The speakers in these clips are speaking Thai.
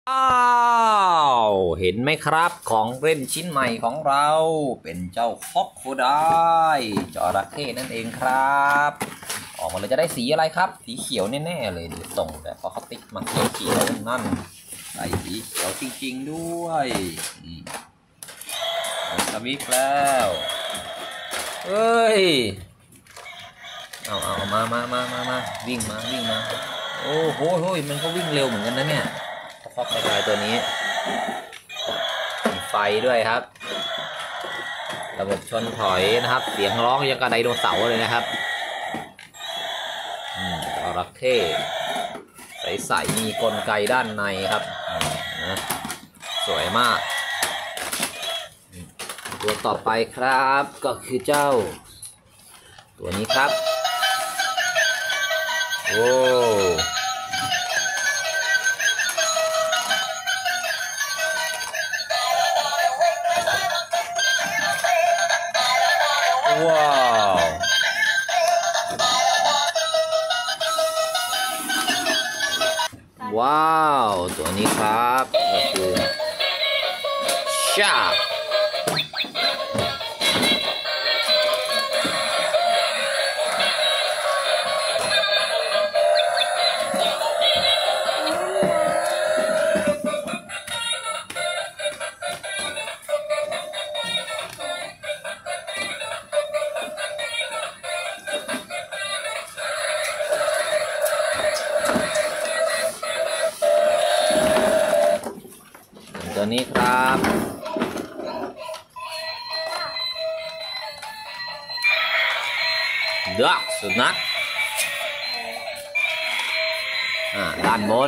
อ้าวเห็นไหมครับของเล่นชิ้นใหม่ของเราเป็นเจ้าคอกโคไดจระเข้นั่นเองครับออกมาเลยจะได้สีอะไรครับสีเขียวแน่ๆเลยดูส่งแต่พอเขาติ๊กมาสีเขียวนั่นใส่สีเขียวจริงๆด้วยสวิกแล้วเฮ้ยเอามาวิ่งมาโอ้โหมันก็วิ่งเร็วเหมือนกันนะเนี่ยคอกโคไดตัวนี้มีไฟด้วยครับระบบชนถอยนะครับเสียงร้องยังกับไดโนเสาร์เลยนะครับจระเข้ใสๆมีกลไกด้านในครับนะสวยมากตัวต่อไปครับก็คือเจ้าตัวนี้ครับโอ้ว้าวตัวนี้ครับก็คือชาตัวนี้ครับดักสุนัขด้านบน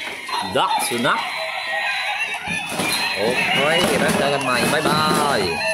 ดักสุนัขโอเคแล้วเจอกันใหม่บ๊ายบาย